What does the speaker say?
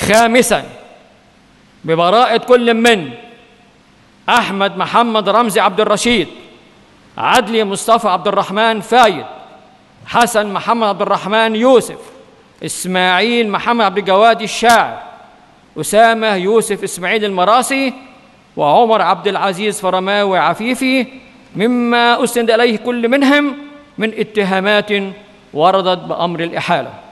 خامسا ببراءة كل من أحمد محمد رمزي عبد الرشيد، عدلي مصطفى عبد الرحمن فايد، حسن محمد عبد الرحمن يوسف، إسماعيل محمد عبد الجواد الشاعر، أسامة يوسف إسماعيل المراسي، وعمر عبد العزيز فرماوي عفيفي، مما أسند إليه كل منهم من اتهامات وردت بأمر الإحالة.